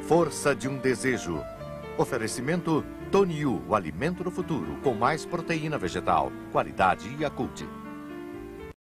Força de um desejo. Oferecimento Toniu, o alimento do futuro, com mais proteína vegetal, qualidade Yakult.